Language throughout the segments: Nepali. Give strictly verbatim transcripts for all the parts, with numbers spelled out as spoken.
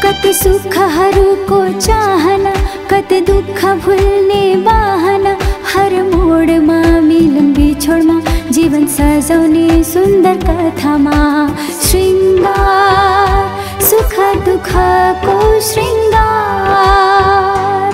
कति सुखहरूको चाहना, कति दुःख भुल्ने बाहना, हर मोडमा मिलन बिछोडमा जीवन सजाउने सुन्दर कथामा श्रृङ्गार, सुख दुःखको श्रृङ्गार।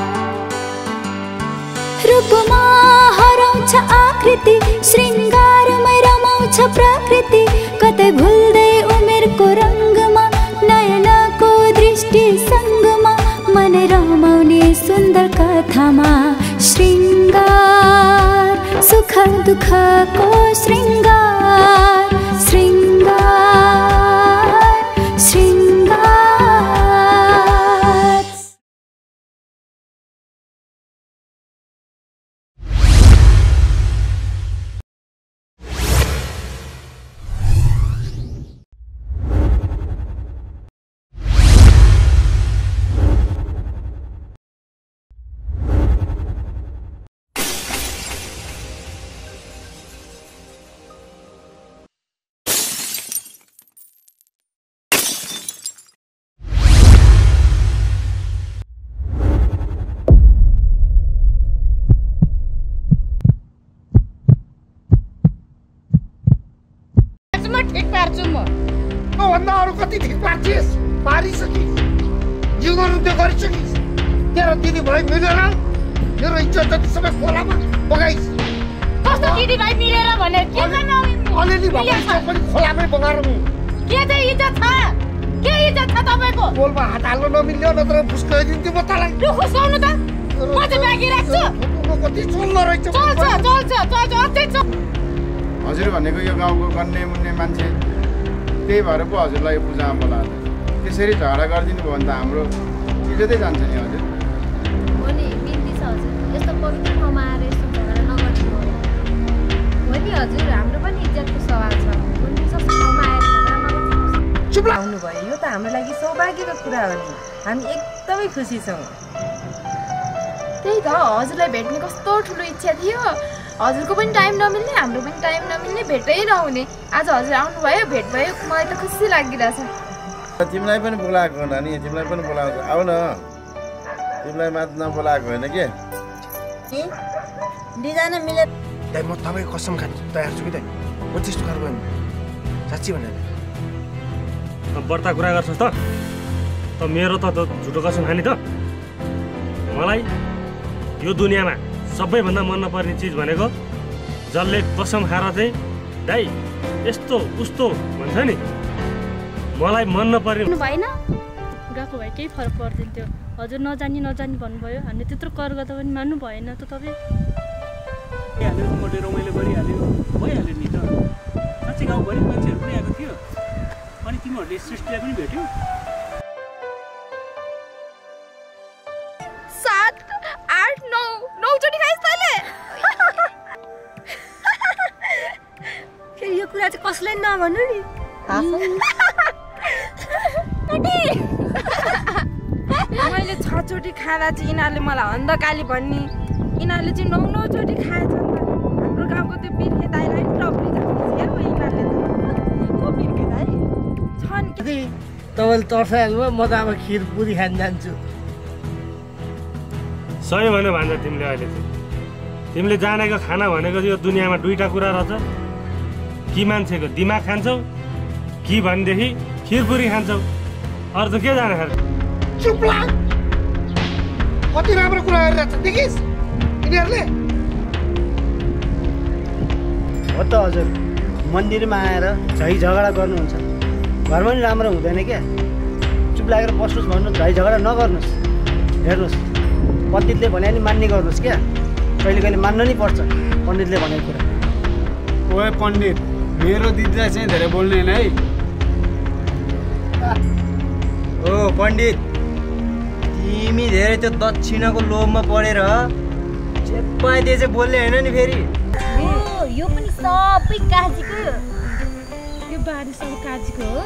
रूपमा हराउँछ आकृति, श्रृङ्गारमै रमाउँछ प्रकृति, कतै भुल्दै उमेरको रङ्गमा नयनको दृष्टि सङ्गमा मन रमाउने सुन्दर कथामा श्रृङ्गार, सुख दुःखको श्रृङ्गार, श्रृङ्गार, श्रृङ्गार। कति ठिक पार्छिस्, पारिसकिस्, जिउ गर्नु त्यो गरिसकिस्। तेरो दिदी भाइ मिलेर मेरो इज्जत जति सबै खोलामा बगाइस्। कस्तो दिदी भाइ मिलेर भने के गर्न अलिअलि भए पनि खोलामै बगाएर के चाहिँ इज्जत छ, के इज्जत छ तपाईको? बोलमा हात हाल्न नमिल्यो, नत्र फुस्काइदिन्छु म तँलाई। लु फुस्काउनु त, म चाहिँ बाँकी राख्छु। कति चल्दो रहेछ, चल्छ चल्छ चल्छ अझै छ। हजुर भनेको यो गाउँको गन्ने मुन्ने मान्छे, त्यही भएर पो हजुरलाई पूजामा बोलाएको। त्यसरी झगडा गरिदिनु भयो भने त हाम्रो इज्जतै जान्छ नि हजुर। हो नि, बिन्ती छ हजुर, यस्तो पवित्र ठाउँमा आएर यस्तो झगडा नगरिदिनु हो नि हजुर। हाम्रो पनि इज्जतको सवाल छ, जस्तो ठाउँमा आएर झगडा नगरिदिनु। चुप आउनु भयो, यो त हाम्रो लागि सौभाग्यको कुरा हो नि। हामी एकदमै खुसी छौँ। त्यही त, हजुरलाई भेट्ने कस्तो ठुलो इच्छा थियो। हजुरको पनि टाइम नमिल्ने, हाम्रो पनि टाइम नमिल्ने, भेटै नहुने। आज हजुर आउनुभयो, भेट भयो, मलाई त खुसी लागिरहेछ। तिमीलाई पनि बोलाएको नानी, तिमीलाई पनि बोलाएको। आऊ न, तिमीलाई मात्र नबोलाएको होइन के? दुईजना मिलेर दाइ म तपाईँको कसम खानु तयार छु कि दाइ। म त्यस्तो गरेर गएँ साँच्ची भनेर। बढ्ता कुरा गर्छस् त त मेरो त झुटो कसम खाने त। मलाई यो दुनियाँमा सबैभन्दा मन नपर्ने चिज भनेको जसले कसम खाएर चाहिँ दाइ यस्तो उस्तो भन्छ नि, मलाई मन नपर्ने भएन। गएको भए केही फरक पर्दैन थियो। हजुर नजानी नजानी भन्नुभयो, हामीले त्यत्रो कर गर्दा पनि मान्नु भएन त तपाईँ। हाल्यो मोटे रमाइलो गरिहाल्यो, भइहाल्यो नि त। साँच्चै गाउँभरि मान्छेहरू पनि आएको थियो, अनि तिमीहरूले सृष्टिलाई पनि भेट्यौ। सात आठ नौ नौचोटि खाइस् तैँले? फेरि यो कुरा चाहिँ कसलाई नभन्नु नि। मैले छचोटि खाँदा चाहिँ यिनीहरूले मलाई अन्धकाली भन्ने, यिनीहरूले चाहिँ नौ नौचोटि खाएछ नि त। हाम्रो गाउँको त्यो बिर्खे दाइलाई टप्री जान्छ हो यिनीहरूले। को बिर्खे दाइ छन् कि तपाईँले तर्साइहाल्नु भयो, म त अब खिर पुरी खान जान्छु। सही भन्यो भन्छ तिमीले। अहिले चाहिँ तिमीले जानेको खाना भनेको यो दुनियाँमा दुईवटा कुरा रहेछ, कि मान्छेको दिमाग खान्छौ कि भनेदेखि खिरपुरी खान्छौ, अरू त के जाने खान्छ। चुप लाग, कति राम्रो कुरा गरिरहेछ देखिस् यिनीहरूले। हो त हजुर, मन्दिरमा आएर झै झगडा गर्नुहुन्छ, घरमा नि राम्रो हुँदैन क्या। चुप लागेर बस्नुहोस् भन्नु, झै झगडा नगर्नुहोस्। हेर्नुहोस्, पण्डितले भने नि मान्ने गर्नुहोस् क्या, कहिले कहिले मान्नु नि पर्छ पण्डितले भनेको कुरा। ओए पण्डित, मेरो दिदीलाई चाहिँ धेरै बोल्ने है। ओ पण्डित, तिमी धेरै त्यो दक्षिणाको लोभमा परेर चेप्पाइदिए चाहिँ बोल्ने होइन नि फेरि। यो पनि सबै काजीको, यो बारी सबै काजीको हो।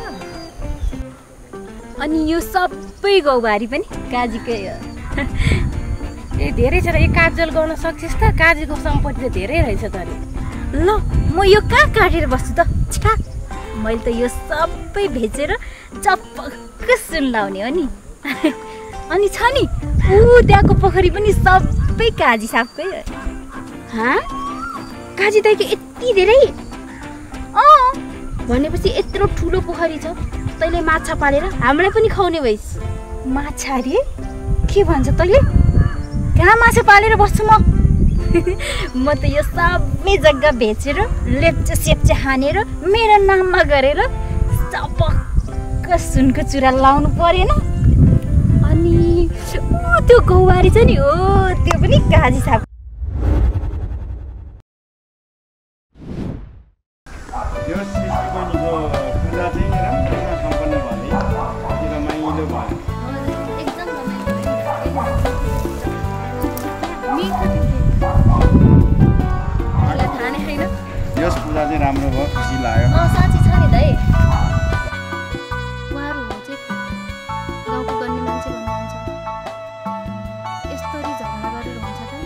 अनि यो सबै गौबारी पनि काजीकै हो। ए धेरै छ र, यो काजल गर्न सक्छस् त? काजीको सम्पत्ति त धेरै रहेछ त। ल म यो कहाँ काटेर बस्छु त? छा, मैले त यो सबै बेचेर चपक्क सुन लाउने हो नि। अनि छ नि ऊ त्यहाँको पोखरी पनि सबै काजी साहबकै हो। हाँ काजी दाइको यति धेरै? अँ भनेपछि यत्रो ठुलो पोखरी छ, तैँले माछा पालेर हामीलाई पनि खुवाउने भइस्। माछा रे? के भन्छ तैँले? कहाँ माछा पालेर बस्छु म? म त यो सबै जग्गा बेचेर लेप्चे सेप्चे हानेर मेरो नाममा गरेर चपक्क सुनको चुरा लाउनु परेन। अनि ऊ त्यो गौवारी छ नि, हो त्यो पनि काजी साहब। यो सृष्टिको पूजा चाहिँ राम्रोसँग सम्पन्न भयो है, रमाइलो भयो। एकदम रमाइलो। यस पूजा चाहिँ राम्रो भयो, खुसी लाग्यो। साँच्ची छ नि दाइ, उहाँहरू चाहिँ गाउँको गर्ने मान्छे भन्नुहुन्छ, यस्तरी झगडा गरेर हुन्छ त?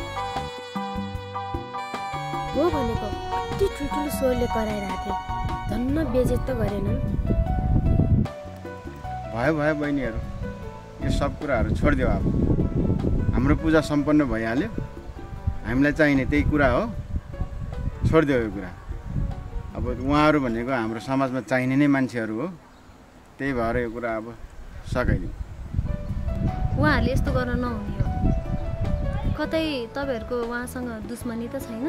हो भनेको कति ठुल्ठुलो स्वरले कराइरहेको थिएँ, धन्न बेजेत त गरेनन्। भयो भयो बहिनीहरू, यो सब कुराहरू छोडिदेऊ। अब हाम्रो पूजा सम्पन्न भइहाल्यो, हामीलाई चाहिने त्यही कुरा हो, छोडिदेऊ यो कुरा। अब उहाँहरू भनेको हाम्रो समाजमा चाहिने नै मान्छेहरू हो, त्यही भएर यो कुरा अब सकाइदिउँ। उहाँहरूले यस्तो गर्न नहुने हो। कतै तपाईँहरूको उहाँसँग दुश्मनी त छैन?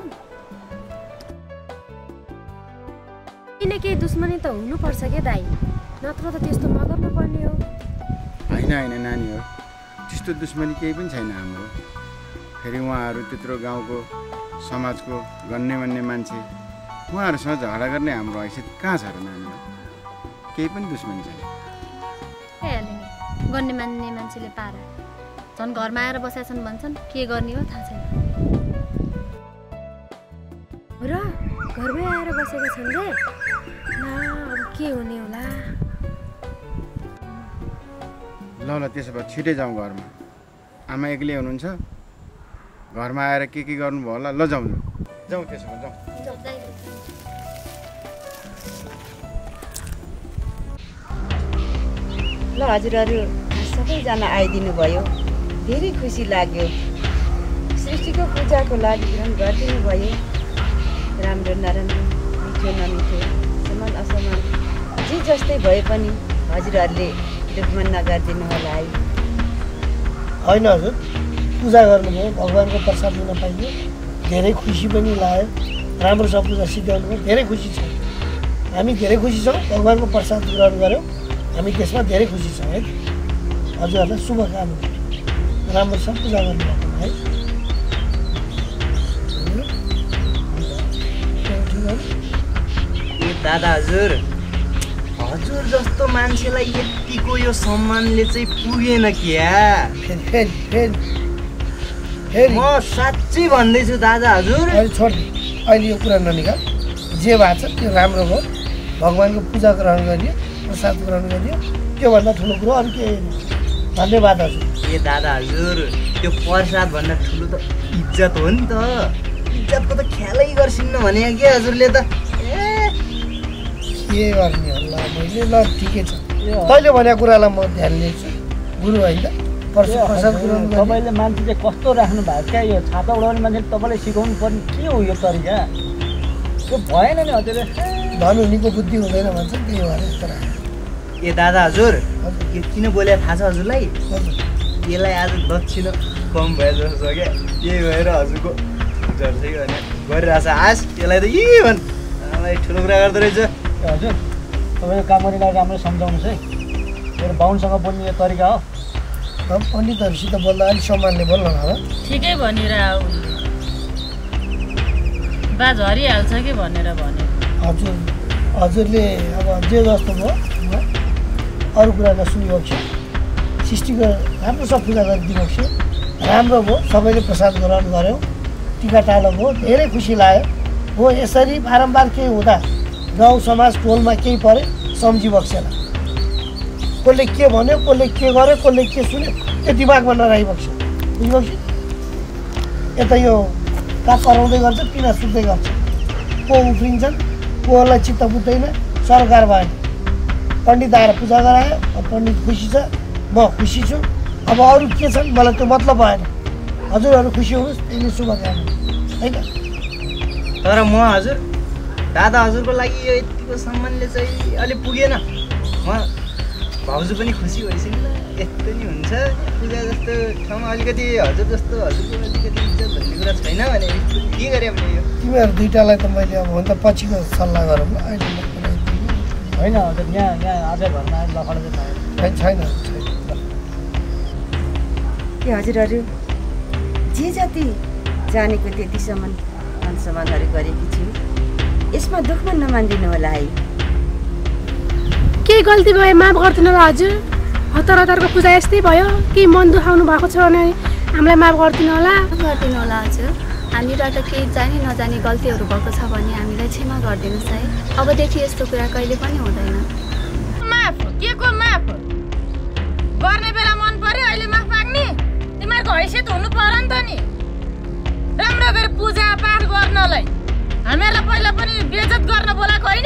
किन केही दुश्मनी त हुनुपर्छ क्या दाइ, नत्र त त्यस्तो नगर्नु पर्ने हो। होइन होइन नानी हो, त्यस्तो दुश्मनी केही पनि छैन हाम्रो। फेरि उहाँहरू त्यत्रो गाउँको समाजको गन्ने मान्ने मान्छे, उहाँहरूसँग झगडा गर्ने हाम्रो हैसियत कहाँ छ र नानी हो? केही पनि दुश्मनी छैन। भइहाल्यो नि, गर्ने मान्ने मान्छेले पारा झन् घरमा आएर बसेका छन् भन्छन्, के गर्ने हो थाहा छैन। र घरमै आएर बसेका छन् रे? ला अब के हुने होला? ल ल त्यसो भए छिटै जाउँ घरमा। आमा एक्लै हुनुहुन्छ, घरमा आएर के के गर्नुभयो होला। ल जाउँ जाउँ त्यसो भए जाउँ। ल हजुरहरू सबैजना आइदिनु भयो, धेरै खुसी लाग्यो। सृष्टिको पूजाको लागि ग्रहण गरिदिनु भयो। राम्रो नराम्रो, मिठो नमिठो, समान असमान जे जस्तै भए पनि हजुरहरूले दुःखमा नगरिदिनु होला है। होइन हजुर, पूजा गर्नुभयो, भगवान्को प्रसाद लिन पाइयो, धेरै खुसी पनि लाग्यो। राम्रोसँग पूजा सिद्ध्याउनु भयो, धेरै खुसी छ। हामी धेरै खुसी छौँ, भगवान्को प्रसाद ग्रहण गऱ्यौँ, हामी त्यसमा धेरै खुसी छौँ है। हजुरहरूलाई शुभकामना, राम्रोसँग पूजा गर्नुभएको है। दादा हजुर, हजुर जस्तो मान्छेलाई यतिको यो सम्मानले चाहिँ पुगेन क्या। म साँच्चै भन्दैछु दादा हजुर। अहिले छोड, अहिले यो कुरा ननिकाल। जे भएको छ त्यो राम्रो भयो, भगवान्को पूजा ग्रहण गरियो, प्रसाद ग्रहण गरियो, त्योभन्दा ठुलो कुरो अरू के? धन्यवाद हजुर। ए दादा हजुर, त्यो प्रसाद भन्दा ठुलो त इज्जत हो नि त। इज्जतको त ख्यालै गर्छिन्न भने के हजुरले त? के गर्ने होला मैले? ल ठिकै छ, तैँले भनेको कुरालाई म ध्यान दिन्छु। गुरु होइन प्रसाद ग्रहण गर्ने। तपाईँले मान्छे चाहिँ कस्तो राख्नु भएको क्या? यो छाता उडाउने मान्छेले तपाईँलाई सिकाउनु पर्ने के हो यो तरिका? त्यो भएन नि हजुर। धनुनीको बुद्धि हुँदैन भन्छ, त्यही भएर यस्तो राख्यो। ए दादा हजुर, किन बोले थाहा छ हजुरलाई? यसलाई आज दक्षिणा कम भयो जस्तो छ क्या, त्यही भएर हजुरको झर्दै गरिरहेछ आश। यसलाई त यी भन् ठुलो कुरा गर्दो रहेछ। हजुर तपाईँको काम गर्नेलाई राम्रो सम्झाउनुहोस् है, मेरो बाहुनसँग बोल्ने यो तरिका हो। पण्डितहरूसित बोल्दा अलिक सम्मानले बोल्न होला। ठिकै भनिरह, बा झरिहाल्छ कि भनेर भन्यो। हजुर हजुरले अब जे जस्तो भयो, अरू कुरा नसुनिएको छु। सृष्टिको राम्रोसँग पूजा गरिदिएको छु, राम्रो भयो। सबैले प्रसाद ग्रहण गऱ्यौँ, टिका टालो भयो, धेरै खुसी लाग्यो। हो यसरी बारम्बार केही हुँदा गाउँ समाज टोलमा केही पऱ्यो सम्झी बक्सेन। कसले के भन्यो, कसले के गर्यो, कसले के सुन्यो, त्यो दिमागमा नराखिबक्छ। बुझ्नुभएको? यता यो काग कराउँदै गर्छ, पिना सुत्दै गर्छ, को उफ्रिन्छन्, कोलाई चित्त बुझ्दैन। सरकार भयो, पण्डित आएर पूजा गरायो, पण्डित खुसी छ, म खुसी छु। अब अरू के छ मलाई त्यो मतलब भएन। हजुरहरू खुसी हुनुहोस्, यिनी शुभकामना होइन। तर म हजुर दादा हजुरको लागि यो यतिको सम्मानले चाहिँ अलि पुगेन। म भाउजू पनि खुसी भइसक्यो ल, यस्तो नि हुन्छ पूजा जस्तो ठाउँमा अलिकति हजुर जस्तो हजुरको अलिकति इज्जत भन्ने कुरा छैन भने के गरे भने यो तिमीहरू दुइटालाई त मैले अब भन्दा पछिको सल्लाह गरौँ ल। अहिले होइन हजुर यहाँ यहाँ आज घरमा आएर लखडा चाहिँ छैन के हजुरहरू जे जति जानेको त्यतिसम्म अनुसमानहरू गरेकी छु। यसमा दुःखमा नमानिदिनु होला है। केही गल्ती भए माफ गरिदिनु होला हजुर। हतार हतारको पूजा यस्तै भयो, केही मन दुखाउनु भएको छ भने हामीलाई माफ गरिदिनु होला। गरिदिनु होला हजुर। हामीबाट केही जानी नजानी गल्तीहरू भएको छ भने हामीलाई क्षमा गरिदिनुहोस् है। अबदेखि यस्तो कुरा कहिले पनि हुँदैन। माफ के को माफ? गर्ने बेला मन पर्यो अहिले माफ माग्ने? तिमीहरूको हैसियत हुनु पर्यो नि त नि। राम्रो गरी पूजा पाठ गर्नलाई हामीहरूलाई पहिला पनि बेइज्जत गर्न बोलाएको होइन?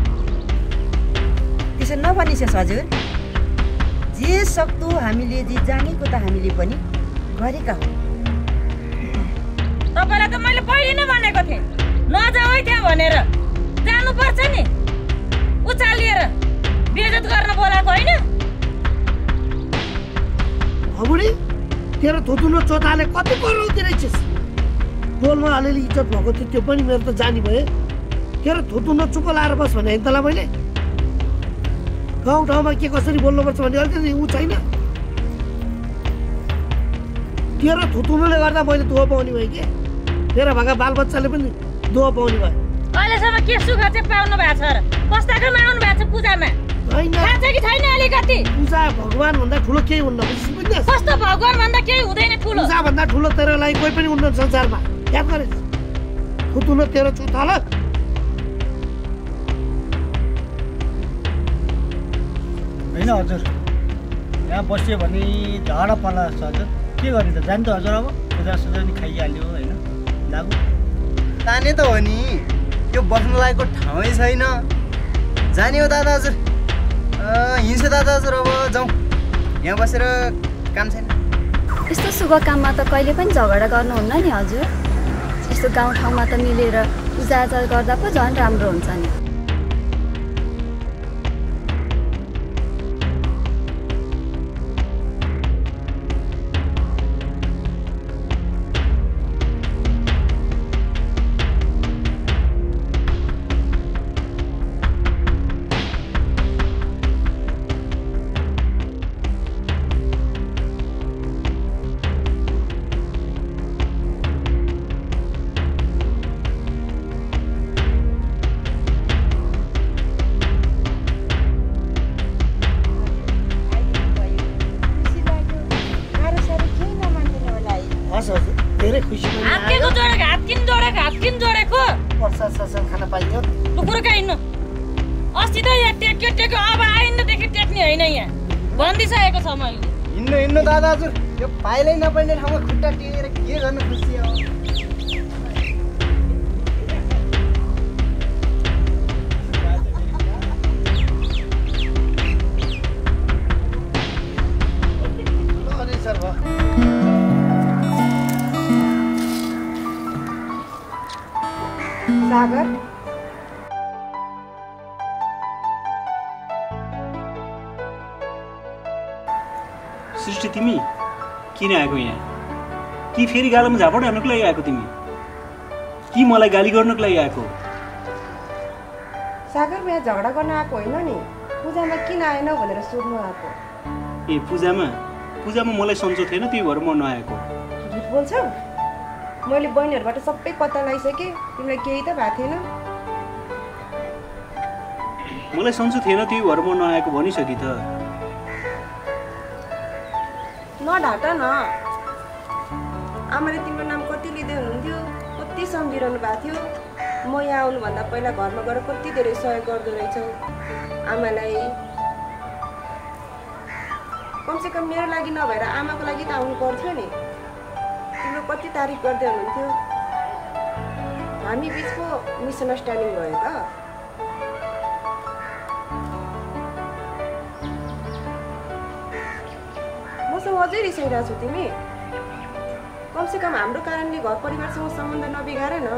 त्यसो नभनिस् हजुर। जे सक्दो हामीले जे जानेको त हामीले पनि गरेका हौ। तपाईँलाई त मैले पहिले नै भनेको थिएँ नजाऊ है त्यहाँ भनेर। जानुपर्छ नि, उचालिएर बेइज्जत गर्न बोलाएको होइन? बुढी तेरो थुतुलो चोताले कति कराउँदै रहेछस्। बोलमा अलिअलि इज्जत भएको थियो, त्यो पनि मेरो त जानी भयो। तेरो थुतुलो चुप लाएर बस भने तँलाई मैले गाउँ ठाउँमा के कसरी बोल्नुपर्छ भन्ने अलिकति ऊ छैन। तेरो थुतुलोले गर्दा मैले दुःख पाउने भएँ कि तेरो भएका बालबच्चाले पनि दुःख पाउने भयो। अहिलेसम्म के सुख चाहिँ पाउनु भएको छ र? कस्ताको आउनु भएको छ पूजामा? थाहा छ कि छैन अलिकति? पूजा भगवान भन्दा ठुलो केही हुन्न। कस्तो भगवान भन्दा केही हुँदैन ठुलो? पूजा भन्दा ठुलो तेरो लागि कोही पनि हुन्न संसारमा। याद गरेस् थुतुलो तेरो चुताल। होइन हजुर, यहाँ बस्यो भने झगडा पर्ला जस्तो हजुर। के गर्ने त, जाने त हजुर। अब पूजा सुजा नि खाइहाल्यो होइन, लागु जाने त हो नि। यो बस्नु लागेको ठाउँै छैन। जाने हो दादा हजुर। हिँड्छु दादा हजुर, अब जाउँ। यहाँ बसेर काम छैन। यस्तो शुभ काममा त कहिले पनि झगडा गर्नुहुन्न नि हजुर। यस्तो गाउँठाउँमा त मिलेर पूजाआजा गर्दा पो झन् राम्रो हुन्छ नि। धेरै खुसी पनि हात के जोडेको हात किन जोडेको हात किन जोडेको प्रसाद ससन खान पाइयो। टुकुरका हिँड्नु अस्ति त यहाँ टेक्यो टेक्यो अब आइन्दादेखि टेक्ने होइन। यहाँ भनिदिइसकेको छ मैले। हिँड्नु हिँड्नु दादा हजुर, यो पाइलै नपर्ने ठाउँमा खुट्टा टेकेर के गर्न खुसी हो। सागर सृष्टि तिमी किन आएको यहाँ? कि फेरि गालामा झापड हान्नुको लागि आएको तिमी? कि मलाई गाली गर्नुको लागि आएको? सागर म यहाँ झगडा गर्न आएको होइन नि, पूजामा किन आएन भनेर सोध्नु आएको। ए पूजामा पूजामा मलाई सन्चो थिएन, त्यही भएर म नआएको। झुट बोल्छौ? मैले बहिनीहरूबाट सबै पत्ता लगाइसकेँ, तिमीलाई केही त भएको थिएन। मलाई सन्चो थिएन, त्यही भएर म नआएको भनिसकेँ त। नढाट न। आमाले तिम्रो नाम कति लिँदै हुनुहुन्थ्यो, कति सम्झिरहनु भएको थियो। म यहाँ आउनुभन्दा पहिला घरमा गएर कति धेरै सहयोग गर्दो रहेछौ आमालाई। कमसेकम मेरो लागि नभएर आमाको लागि त आउनु पर्थ्यो नि। तिम्रो कति तारिफ गर्दै हुनुहुन्थ्यो। हामी बिचको मिसअन्डरस्ट्यान्डिङ भयो त। मसँग अझै रिसाइरहेको छौ तिमी? कमसेकम हाम्रो कारणले घर परिवारसँग सम्बन्ध नबिगार न।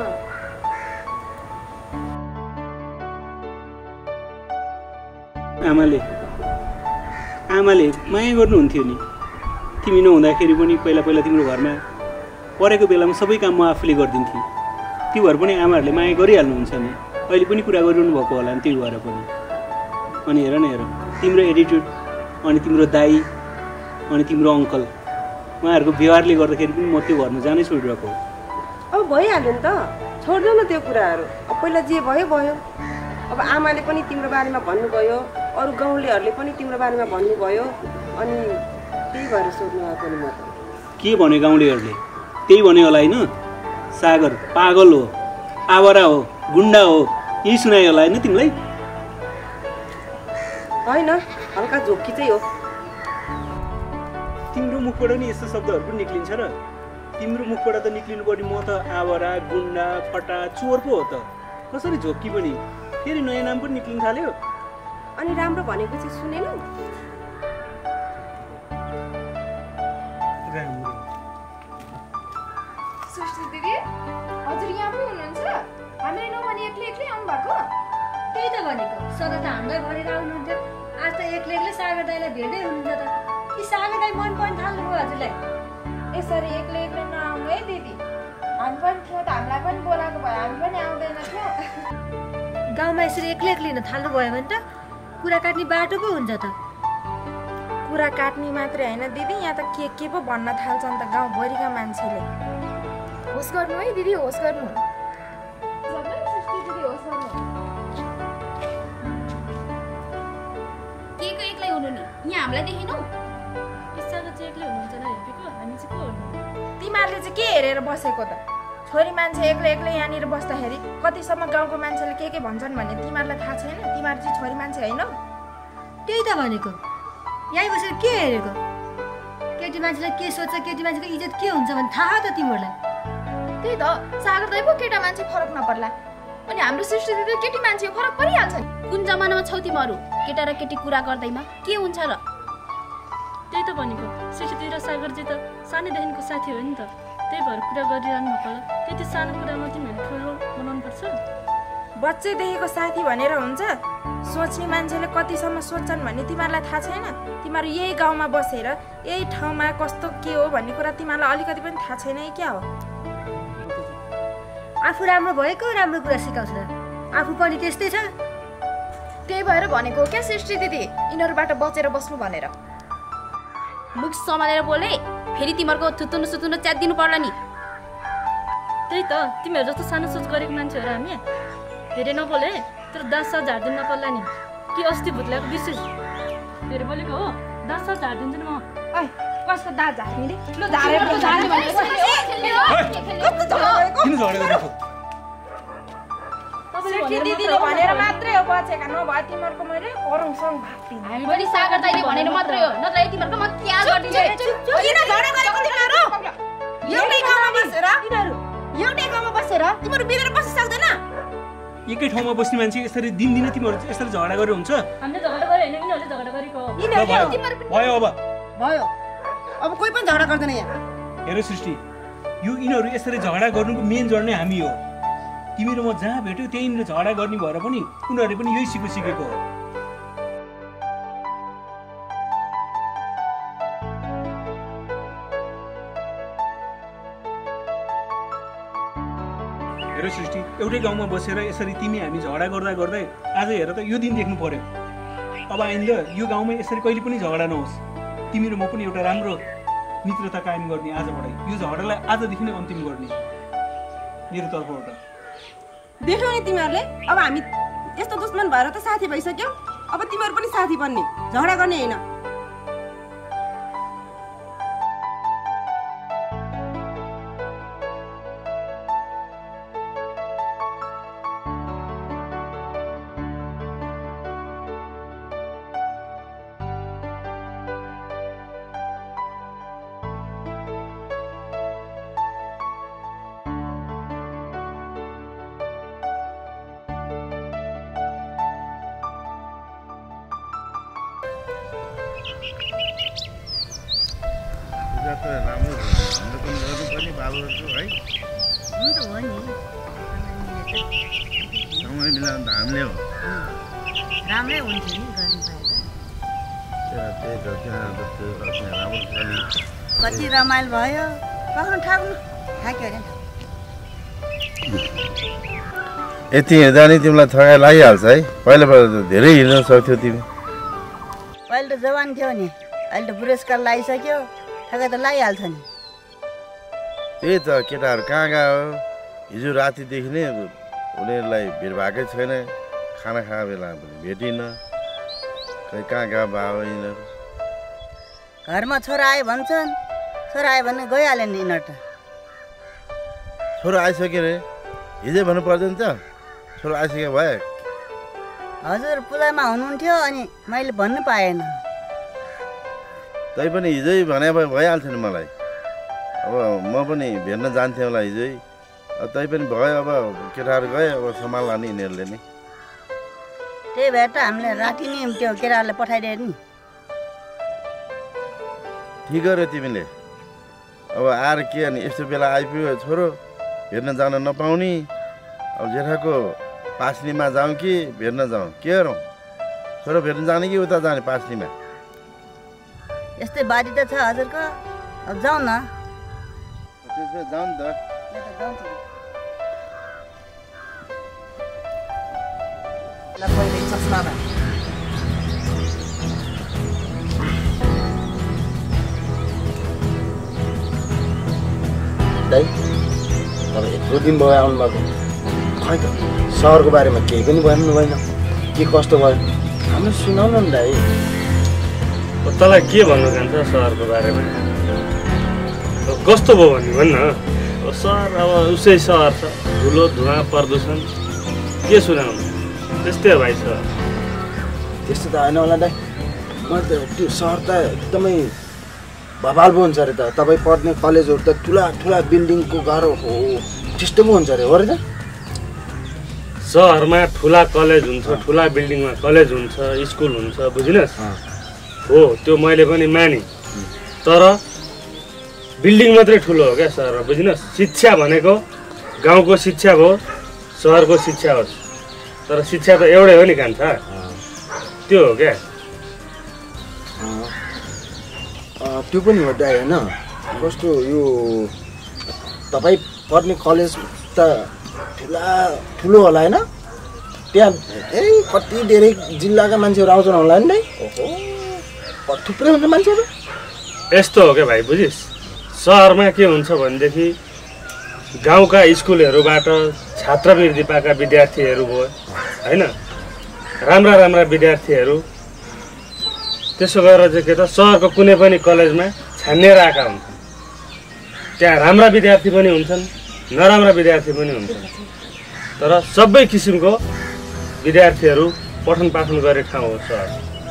आमाले आमाले माया गर्नुहुन्थ्यो नि। तिमी नहुँदाखेरि पनि पहिला पहिला तिम्रो घरमा परेको बेलामा सबै काम म आफूले गरिदिन्थेँ। त्यो भएर पनि आमाहरूले माया गरिहाल्नुहुन्छ नि। अहिले पनि कुरा गरिरहनु भएको होला नि त्यो भएर पनि। अनि हेर न हेर तिम्रो एटिट्युड अनि तिम्रो दाई अनि तिम्रो अङ्कल उहाँहरूको व्यवहारले गर्दाखेरि पनि म त्यो घरमा जानै छोडिरहेको हो। अब भइहाल्यो नि त, छोड्देऊ न त्यो कुराहरू। अब पहिला जे भयो भयो। अब आमाले पनि तिम्रो बारेमा भन्नुभयो, अरू गाउँलेहरूले पनि तिम्रो बारेमा भन्नुभयो, अनि त्यही भएर सोध्नु आएको नि म त। के भन्यो गाउँलेहरूले? त्यही भन्यो होला होइन? सागर पागल हो, आवारा हो, गुन्डा हो, यही सुनायो होला होइन तिमीलाई? होइन, हल्का झोक्की चाहिँ हो। तिम्रो मुखबाट नि यस्तो शब्दहरू पनि निक्लिन्छ र? तिम्रो मुखबाट त निक्लिनु पर्ने म त आवारा, गुन्डा, फटा, चोर पो हो त। कसरी झोक्की पनि? फेरि नयाँ नाम पनि निक्लिन थाल्यो। अनि राम्रो भनेको चाहिँ सुनेनौ? राम्रो। सृष्टि दिदी, हजुर यहाँ पो हुनुहुन्छ? हामीले नभनी एक्लै एक्लै आउनु भएको? त्यही त भनेको, सदा त हामीलाई भनेर आउनुहुन्थ्यो। आज त एक्लै एक्लै सागर दाईलाई भेट्दै हुनुहुन्छ त। कि सागर दाई मन पर्न थाल्नुभयो हजुरलाई? यसरी एक्लै एक्लै नआउनु है दिदी। हामी पनि थियो त, हामीलाई पनि बोलाएको भए हामी पनि आउँदैन थियो। गाउँमा यसरी एक्लै एक्लै हिँड्न थाल्नुभयो भने त कुरा काट्ने बाटो पो हुन्छ त। कुरा काट्ने मात्रै होइन दिदी, यहाँ त के के पो भन्न थाल्छन् त गाउँभरिका मान्छेले। होस् गर्नु है दिदी, होस् गर्नु। के को एक्लै हुनु नि? यहाँ हामीलाई देखिनौ? इच्छाको चाहिँ एक्लै हुनुहुन्छ न हेपेको, हामी चाहिँ को हुनु? तिमीहरूले चाहिँ के हेरेर बसेको त? छोरी मान्छे एक्लै एक्लै यहाँनिर बस्दाखेरि कतिसम्म गाउँको मान्छेले के के भन्छन् भन्ने तिमीहरूलाई थाहा छैन? तिमीहरू चाहिँ छोरी मान्छे होइन? त्यही त भनेको, यहीँ बसेर के हेरेको? केटी मान्छेलाई के सोच्छ, केटी मान्छेको इज्जत के हुन्छ भने थाहा त तिमीहरूलाई? त्यही त, सागर दाइ पो केटा मान्छे फरक नपर्ला, अनि हाम्रो सृष्टि दिदी केटी मान्छे फरक परिहाल्छ नि। कुन जमानामा छौ तिमीहरू? केटा र केटी कुरा गर्दैमा के हुन्छ र? त्यही त भनेको, सृष्टि र सागरजी त सानैदेखिको साथी हो नि त। त्यही भएर कुरा गरिरहनु भएको होला। त्यति सानो कुरामा तिमीहरू ठुलो बनाउनु पर्छ? बच्चैदेखिको साथी भनेर हुन्छ? सोच्ने मान्छेले कतिसम्म सोच्छन् भन्ने तिमीहरूलाई थाहा छैन? तिमीहरू यही गाउँमा बसेर यही ठाउँमा कस्तो के हो भन्ने कुरा तिमीहरूलाई अलिकति पनि थाहा छैन है क्या हो? आफू राम्रो भएको राम्रो कुरा सिकाउँछ, आफू पनि त्यस्तै छ। त्यही भएर भनेको क्या सृष्टि दिदी, यिनीहरूबाट बचेर बस्नु भनेर। मुख सम्हालेर बोले, फेरि तिमीहरूको थुतुनु सुतुनु च्यात दिनु पर्ला नि। त्यही त, तिमीहरू जस्तो सानो सोच गरेको मान्छेहरू हामी। धेरै नबोले तर दास सा झारिदिनु नपर्ला नि। कि अस्ति भुत्लाको विशेष धेरै बोलेको हो, दास सा झारिदिन्छु नि म। ओइ, कसको दास झार्ने रे? ल झारेर झार्ने भनेको किन झगडा गरेको? सृष्टि दिदीले भनेर मात्रै हो बचेका, नभए तिमीहरूको मैले करौँसँग भाग्दिन। हामी पनि सागर दाइले भनेर मात्रै हो, नत्र तिमीहरूको म क्या गरिदिन्छु? किन झगडा गरेको तिमीहरू? एउटै गाउँमा बसेर तिमीहरू एउटै गाउँमा बसेर तिमीहरू बिगेर बस्न सक्दैन? एकै ठाउँमा बस्ने मान्छे यसरी दिनदिन तिमीहरू यसरी झगडा गरेर हुन्छ? हामीले झगडा गरे होइन, यिनीहरूले झगडा गरेको हो। भयो अब भयो, अब कोही पनि झगडा गर्दैन यहाँ। हेर सृष्टि, यो यिनीहरू यसरी झगडा गर्नुको मेन जड नै हामी हो। तिमी र म जहाँ भेट्यो त्यहीँनिर झगडा गर्ने भएर पनि उनीहरूले पनि यही सिको सिकेको हो। हेर सृष्टि, एउटै गाउँमा बसेर यसरी तिमी हामी झगडा गर्दा गर्दै आज हेर त यो दिन देख्नु पर्यो। अब आइन्दा यो गाउँमा यसरी कहिले पनि झगडा नहोस्। तिमी र म पनि एउटा राम्रो मित्रता कायम गर्ने आजबाटै। यो झगडालाई आजदेखि नै अन्तिम गर्ने मेरो तर्फबाट। देख्यौ नि तिमीहरूले, अब हामी यस्तो दुश्मन भएर त साथी भइसक्यौ। अब तिमीहरू पनि साथी बन्ने, झगडा गर्ने होइन। कुरा त राम्रो हाम्रो पनि गर्नुपर्ने बाबुहरूको है हुन्छ हो नि समय मिलाउनु त हामीले हो राम्रै हुन्थ्यो नि गर्नु पाए त्यही त त्यहाँ जस्तो त्यहाँ राम्रो छ नि कति रमाइलो भयो पक्नु ठाक्नु थाक्यो अरे यति हिँड्दा नि तिमीलाई थकाइ लागिहाल्छ है पहिला पहिला त धेरै हिँड्न सक्थ्यौ तिमी अहिले त जवान थियो नि अहिले त बुढेसकाल लागिसक्यो थकाइ त लागिहाल्छ नि त्यही त केटाहरू कहाँ गयो हिजो रातिदेखि नै उनीहरूलाई भेट भएकै छैन खाना खाएको बेला पनि भेटिन खै कहाँ गयो बाबा यिनीहरू घरमा छोरा आयो भन्छन् छोरा आयो भने गइहाल्यो नि यिनीहरू त छोरो आइसक्यो रे हिजै भन्नु पर्दैन त छोरो आइसक्यो भयो हजुर पूजामा हुनुहुन्थ्यो अनि मैले भन्नु पाएन तै पनि हिजै भने भए भइहाल्छ नि मलाई अब म पनि भेट्न जान्थेँ होला हिजै तै पनि भयो अब केटाहरू गयो अब सम्हाल्ला नि यिनीहरूले नि त्यही भएर त हामीले राति नि त्यो केटाहरूलाई पठाइदियो नि ठिक गर्यो तिमीले अब आएर के अनि यस्तो बेला आइपुग्यो छोरो भेट्न जान नपाउने अब जेठाको पास्नीमा जाउँ कि भेट्न जाउँ के गरौँ छोरो भेट्न जाने कि उता जाने पास्नीमा यस्तै बारी त छ हजुरको अब जाउँ न त्यसो जाउँ नि त पहिले चस्मा भए दाइ तपाईँ यत्रो दिन भयो आउनुभएको खै त सहरको बारेमा केही पनि भन्नु भएन के कस्तो भयो हाम्रो सुनाउन नि दाइ तँलाई के भन्नु जान्छ सहरको बारेमा कस्तो भयो भन्ने भन्न सहर अब उसै सहर छ धुलो धुवा प्रदूषण के सुनाउनु त्यस्तै हो भाइ सहर त्यस्तो त होइन होला दाइ म त त्यो सहर त एकदमै भवाल पो हुन्छ अरे त तपाईँ पढ्ने कलेजहरू त ठुला ठुला बिल्डिङको घर हो त्यस्तो पो हुन्छ अरे हो र त सहरमा ठुला कलेज हुन्छ ठुला बिल्डिङमा कलेज हुन्छ स्कुल हुन्छ बुझिनस् हो त्यो मैले पनि माने तर बिल्डिङ मात्रै ठुलो हो क्या सहरमा बुझिनस् शिक्षा भनेको गाउँको शिक्षा भयो सहरको शिक्षा हो तर शिक्षा त एउटै हो नि कान्छ त्यो हो क्या त्यो पनि हो दाइ होइन कस्तो यो तपाईँ पढ्ने कलेज त ठुला ठुलो होला होइन त्यहाँ ए कति धेरै जिल्लाका मान्छेहरू आउँछन् होला नि दाइ ओहो थुप्रै हुन्छ मान्छेहरू यस्तो हो क्या भाइ बुझिस् सहरमा के हुन्छ भनेदेखि गाउँका स्कुलहरूबाट छात्रवृत्ति पाएका विद्यार्थीहरू भयो होइन राम्रा राम्रा विद्यार्थीहरू त्यसो गरेर चाहिँ के त सहरको कुनै पनि कलेजमा छानिएर आएका हुन्छन् त्यहाँ राम्रा विद्यार्थी पनि हुन्छन् नराम्रा विद्यार्थी पनि हुन्छन् तर सबै किसिमको विद्यार्थीहरू पठन पाठन गर्ने ठाउँ हो सहर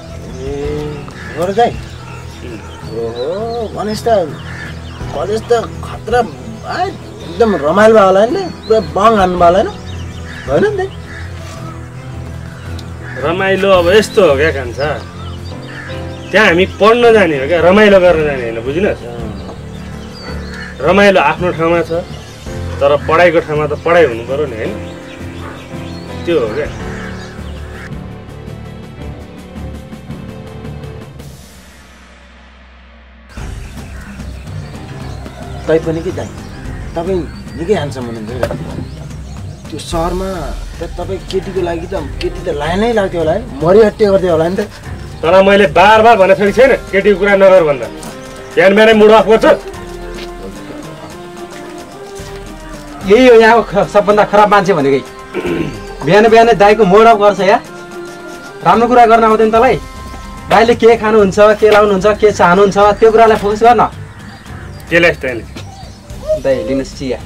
ए दाइ ओहो भनेस् त कलेज त खतरा एकदम रमाइलो भयो होला नि पुरा बङ हान्नु भयो होइन होइन नि रमाइलो अब यस्तो हो क्या कान्छा त्यहाँ हामी पढ्न जाने हो क्या रमाइलो गर्न जाने होइन बुझिनस् रमाइलो आफ्नो ठाउँमा छ तर पढाइको ठाउँमा त पढाइ हुनु पर्यो नि होइन त्यो हो क्या तै पनि कि दाइ तपाईँ निकै ह्यान्डसम हुनुहुन्छ त्यो सहरमा त तपाईँ केटीको लागि त केटी त लाइनै लाग्थ्यो होला है मरिहट्टे गर्थ्यो होला नि त तर मैले बार बार भनेको थिएँ छैन केटीको कुरा नगर भन्दा बिहान बिहानै मुड अफ गर्छ यही हो यहाँको सबभन्दा खराब मान्छे भनेकै बिहान बिहानै दाइको मोड अफ गर्छ या राम्रो कुरा गर्न आउँदैन तँलाई दाइले के खानुहुन्छ के लाउनुहुन्छ के चाहनुहुन्छ त्यो कुरालाई फोकस गर्न के ल्याइस् तैँले दाइ लिनुहोस् चिया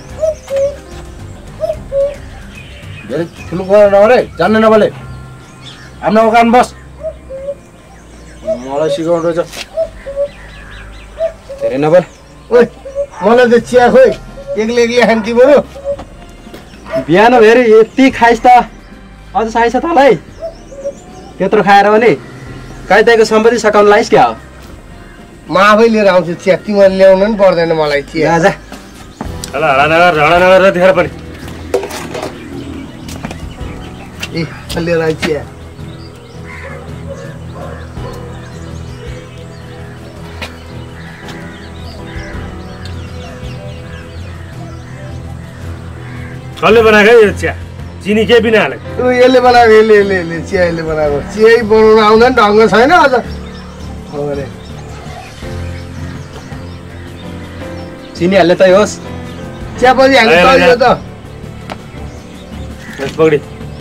धेरै ठुलो कुरा नगरे जान्ने नबोले आफ्नो औकान बस मलाई सिकाउनु रहेछ धेरै नबोल ओइ मलाई त चिया खोइ एक्लै एक्लै खान्थी बरु बिहान भेरी यति खाइस् त अझ चाहिन्छ तँलाई त्यत्रो खाएर भने काहीँ दाइको सम्पत्ति सकाउनु लाइस् क्या हो म आफै लिएर आउँछु चिया तिमीहरू ल्याउनु पनि पर्दैन मलाई चिया जा ल हडा नगर झडा नगर देखेर पनि ए लिएर आइ चिया कसले बनाएको यो चिया चिनी के बिना हालेको यसले बनाएको यसले यसले यसले चिया यसले बनाएको चिया बनाउनु आउँदैन ढङ्ग छैन अझ चिनी हाल्ने त होस् चियापत्ती हाल्नु त पक्डी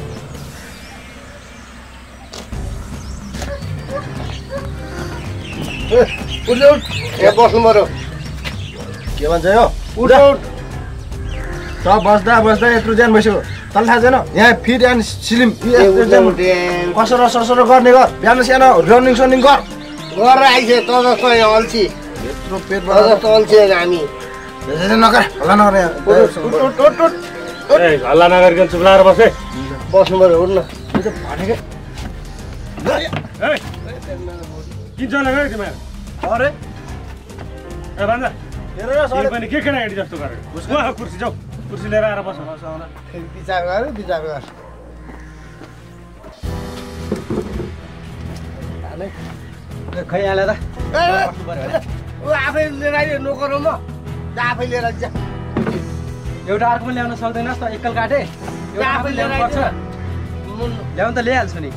उठ उठ यहाँ बस्नु पर्यो के भन्छ यो उठ उठ त बस्दा बस्दा यत्रो ज्यान भइसक्यो तल थाहा छैन यहाँ फिट एन्ड स्लिम कसरो ससरो गर्ने गर बिहान सानो रनिङ सनिङ गर गरेर आइसक्यो त जस्तो अल्छी यत्रो पेट जस्तो अल्छी हामी नगर हल्ला नगर हल्ला नगरिकन चुप लाएर बसे बस्नु पर्यो उठ न भनेकै किन चला गयो तिमीहरू अरे ए भन्दा तिमी पनि के केटाकेटी जस्तो गरेर कुर्सी जाऊ कुर्सी लिएर आएर बस विचार गर विचार गर खै यहाँले त ऊ आफै लिएर आइयो नोकर हो म आफै लिएर आइज एउटा अर्को पनि ल्याउन सक्दैनस् त एकल काटे आफै ल्याउनु पर्छ ल्याउनु त ल्याइहाल्छु नि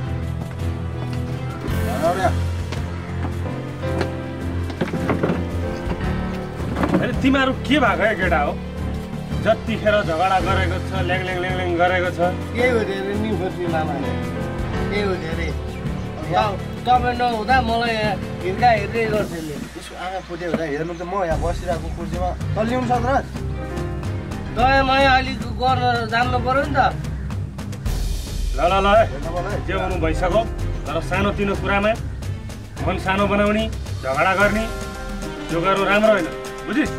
तिमीहरू के भएको है केटा हो जतिखेर झगडा गरेको छ ल्याङ ल्याङ ल्याङ ल्याङ गरेको छ केही हो अरे नि खोज्ने मामा केही हो अरे तपाईँ नहुँदा मलाई यहाँ हिर्का हिर्दै गर्थ्यो नि त्यसको आँखा फुट्यो हुँदा हेर्नु त म यहाँ बसिरहेको कुर्सीमा तल ल्याउनु सक्दैन तपाईँ म अलिक गर्न जान्नु पर्यो नि त ल ल ल जे हुनु भइसक्यो तर सानोतिनो कुरामा मन सानो बनाउने झगडा गर्ने यो गर्नु राम्रो होइन बुझिस्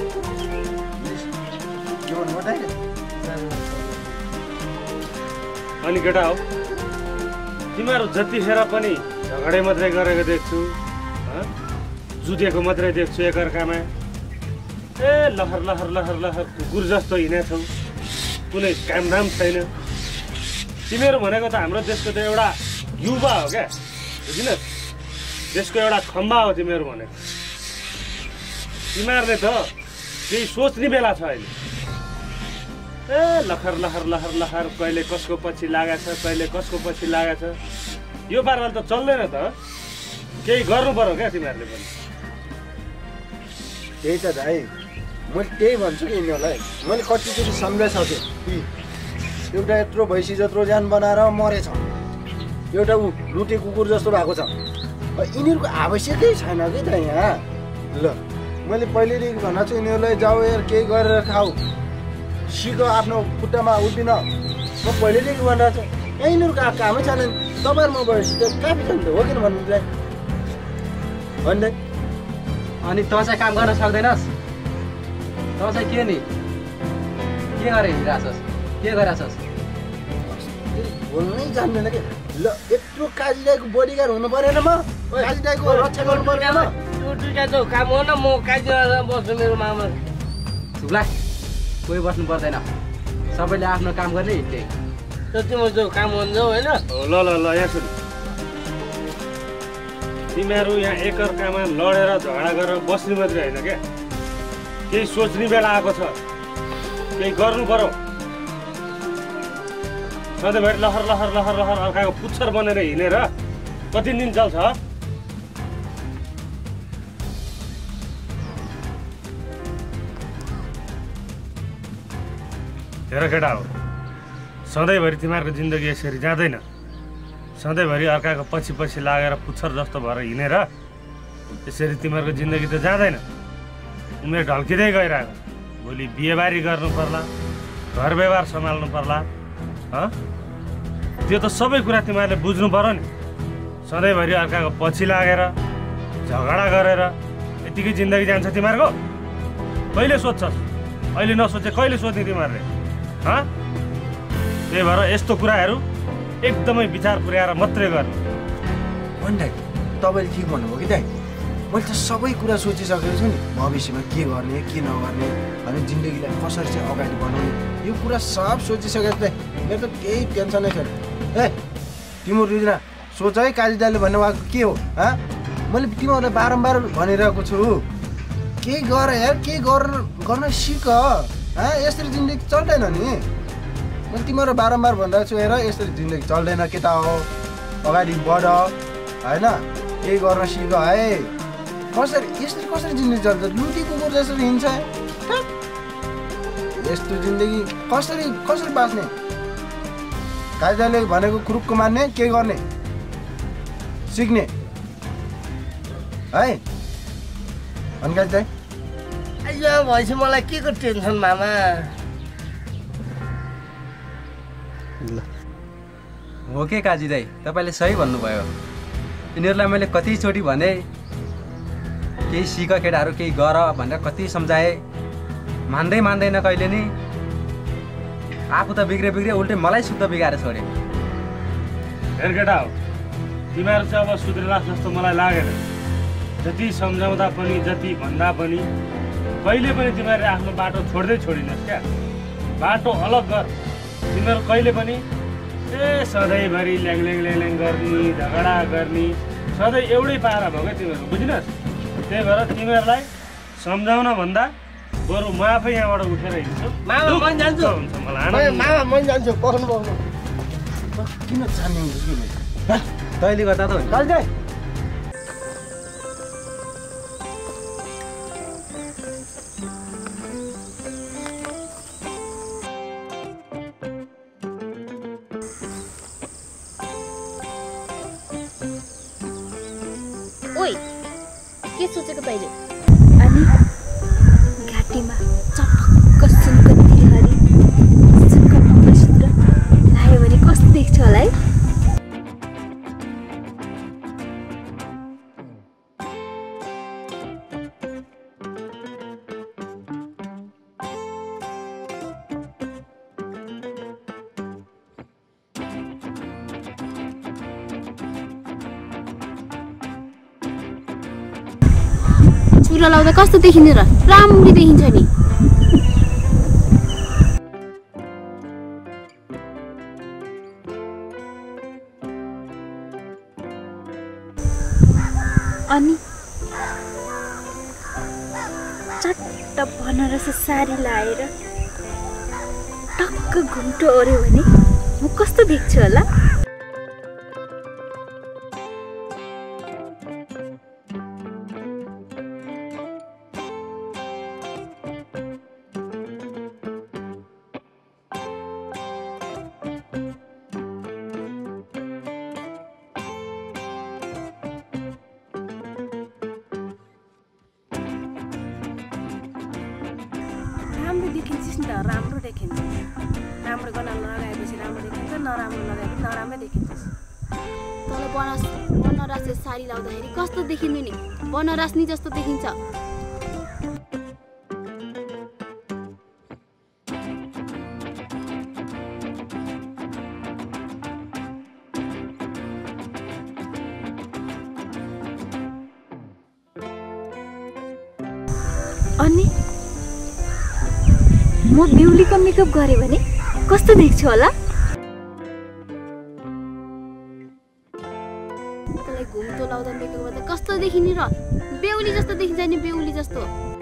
अनि केटा हो तिमीहरू जतिखेर पनि झगडै मात्रै गरेको देख्छु जुधेको मात्रै देख्छु एकअर्कामा ए लहर लहर लहर लहर कुकुर जस्तो हिँडेछौ कुनै कामदाम छैन तिमीहरू भनेको त हाम्रो देशको त एउटा युवा हो क्या बुझिन देशको एउटा खम्बा हो तिमीहरू भनेको तिमीहरूले त केही सोच्ने बेला छ अहिले ए लहर लहर लहर लहर कहिले कसको पछि लागेको छ कहिले कसको पछि लागेको छ यो पाराले त चल्दैन त केही गर्नु पर्यो क्या तिमीहरूले पनि त्यही त भाइ मैले त्यही भन्छु कि यिनीहरूलाई मैले कतिचोटि सम्झाइसकेँ कि एउटा यत्रो भैँसी जत्रो ज्यान बनाएर मरेछ एउटा ऊ लुटे कुकुर जस्तो भएको छ यिनीहरूको आवश्यकै छैन कि त यहाँ ल मैले पहिल्यैदेखि भन्न छु यिनीहरूलाई जाऊ यार केही गरेर खाऊ सिको आफ्नो खुट्टामा उभिन म पहिल्यैदेखि भनिरहेको छु यहाँ यिनीहरूको कामै छैन तपाईँहरू म भएपछि त काफी छ नि त हो किन भन्नुलाई भन्दै अनि तँ चाहिँ काम गर्न सक्दैनस् तँ चाहिँ के नि के गरेर हिँडिरहेछस् के गरिरहेछस् बोल्नै जान्दैन कि ल यत्रो काजी दाईको बोडीगार्ड हुनु परेन म काजी दाईको रक्षा गर्नु परेन म टुटुका काम हो न म काजी बस्छु मेरो मामा चुप्ला कोही बस्नु पर्दैन सबैले आफ्नो काम गर्ने हिँड्ने तिम्रो जो काम हुन्छ होइन ल ल ल यहाँ सुन तिमीहरू यहाँ एकअर्कामा लडेर झगडा गरेर बस्ने मात्रै होइन क्या केही सोच्ने बेला आएको छ केही गर्नु पर्यो सधैँभरि लहर लहर लहर लहर अर्काको पुच्छर बनेर हिँडेर कति दिन चल्छ हेर केटा हो सधैँभरि तिमीहरूको जिन्दगी यसरी जाँदैन सधैँभरि अर्काको पछि पछि लागेर पुच्छर जस्तो भएर हिँडेर यसरी तिमीहरूको जिन्दगी त जाँदैन उमेर ढल्किँदै गइरहेको भोलि बिहेबारी गर्नु पर्ला घर व्यवहार सम्हाल्नु पर्ला त्यो त सबै कुरा तिमीहरूले बुझ्नु पर्यो नि सधैँभरि अर्काको पछि लागेर झगडा गरेर यतिकै जिन्दगी जान्छ तिमीहरूको कहिले सोध्छस् अहिले नसोचे कहिले सोध्ने तिमीहरूले हँ त्यही भएर यस्तो कुराहरू एकदमै विचार पुर्याएर मात्रै गर्नु भन् दाइ तपाईँले ठिक भन्नुभयो कि दाइ मैले त सबै कुरा सोचिसकेको छु नि भविष्यमा के गर्ने के नगर्ने अनि जिन्दगीलाई कसरी चाहिँ अगाडि बढाउने यो कुरा सब सोचिसकेको छु। मेरो त केही टेन्सनै छैन। ए तिम्रो रिजना सोच है काली दाइले भन्नुभएको के हो हँ मैले तिमीहरूलाई बारम्बार भनिरहेको छु केही गर यार केही गर्न गर्न सिक हँ यसरी जिन्दगी चल्दैन नि। मैले तिमीहरू बारम्बार भनिरहेको छु हेर यसरी जिन्दगी चल्दैन केटा हो अगाडि बढ होइन केही गर्न सिक है। कसरी यसरी कसरी जिन्दगी चल्छ लुटी कुकुर जसरी हिँड्छ यस्तो जिन्दगी कसरी कसरी बाँच्ने। कायदाले भनेको खुरुक्क मान्ने के गर्ने सिक्ने है अनि काज दाइ यहाँ भएपछि मलाई के को टेन्सन मामा। हो के काजी दाइ तपाईँले सही भन्नुभयो। यिनीहरूलाई मैले कतिचोटि भने केही सिक केटाहरू केही गर भनेर कति सम्झाएँ मान्दै मान्दैन कहिले नि। आफू त बिग्रे बिग्रे उल्टै मलाई शुद्ध बिगाएर छोडे। हेर केटा हो तिमीहरू चाहिँ अब सुध्रेला जस्तो मलाई लागेन। जति सम्झाउँदा पनि जति भन्दा पनि कहिले पनि तिमीहरूले आफ्नो बाटो छोड्दै छोडिनस् क्या। बाटो अलग गर। तिमीहरू कहिले पनि ए सधैँभरि ल्याङ ल्याङ ल्याङ ल्याङ गर्ने झगडा गर्ने सधैँ एउटै पारा भयो क्या तिमीहरू बुझिनस्। त्यही भएर तिमीहरूलाई सम्झाउन भन्दा बरु म आफै यहाँबाट उठेर हिँड्छु। मामा म जान्छु हुन्छ मलाई मामा म जान्छु पक्नु पक्नु किन जाने हुन्छ कि तैँले गर्दा त हुन्छ। ओइ के सोचेको तैँले? अनि घाँटीमा चपक्क सुनको तिलहरी सुनको मङ्गलसूत्र लायो भने कस्तो देख्छ होला है? चुरा लाउँदा कस्तो देखिन्छ र? राम्ररी देखिन्छ नि। अनि चट्ट बनारस साडी लाएर टक्क घुम्टो ओर्यो भने म कस्तो देख्छु होला? राम्रो देखिन्छ नि त राम्रो देखिन्छ। राम्रो गर्न लगाएपछि राम्रो देखिन्छ नराम्रो लगाएपछि नराम्रो देखिन्छ। तल बनारस बनारस साडी लाउँदाखेरि कस्तो देखिँदैन नि? बनारसनी जस्तो देखिन्छ। अनि म बेहुलीको मेकअप गरेँ भने कस्तो देख्छु होला? तँलाई घुम्टो लाउँदा मेकअप गर्दा कस्तो देखिने र? बेहुली जस्तो देखिन्छ नि बेहुली जस्तो।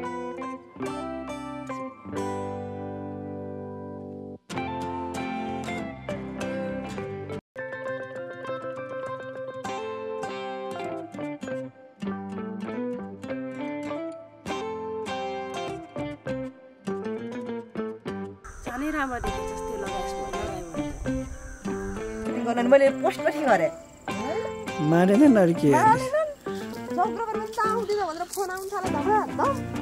झनै राम्रो देखिन्छ त्यो लगाएस गर्न मैले पोस्ट पनि गरेँ मारेन नरि के शुक्रबार पनि त आउँदैन भनेर फोन आउँछ होला धब्रा त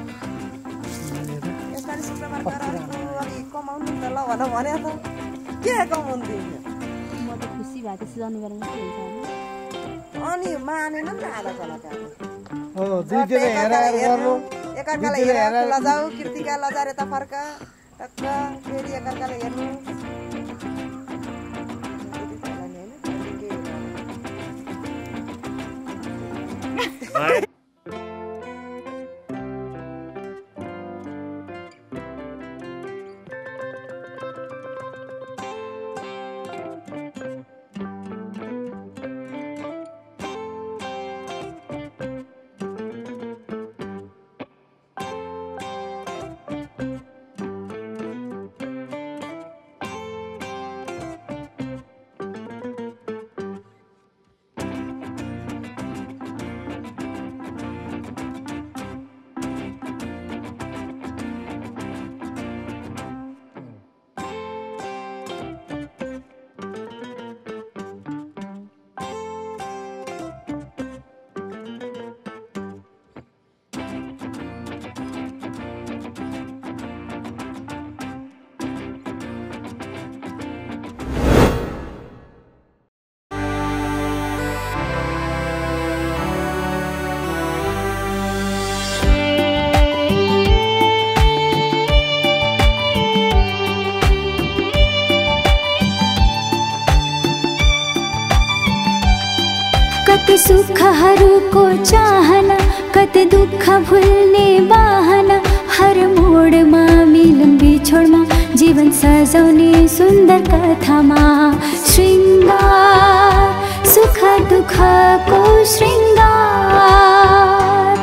यसपालि शुक्रबार गरेर अलि कमाउनु त ल भनेर भने त के कमाउनु दिन्छ म त खुसी भएको छु शनिबार मात्रै हुन्छ अनि मानेन नि त आधा कलाकार हो दुई दिन हेरेर गर्नु एकार्कालाई हेरेर लजाऊ कृतिका लजारे त फर्का टक्क फेरि एकार्कालाई हेर्नु सुखहरूको चाहना कतै दुःख भुल्ने बाहना हर मोडमा मिलन बिछोडमा जीवन सजाउने सुन्दर कथामा श्रृङ्गार सुख दुःखको श्रृङ्गार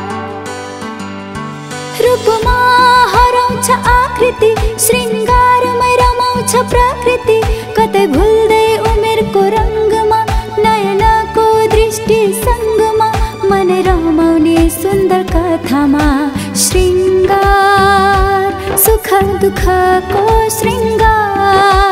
रूपमा हराउँछ आकृति श्रृङ्गारमै रमाउँछ प्रकृति कतै भुल्दै उमेरको रङ्गमा नयनको दृष्टि सङ्गमा मन रमाउने सुन्दर कथामा श्रृङ्गार सुख दुःखको श्रृङ्गार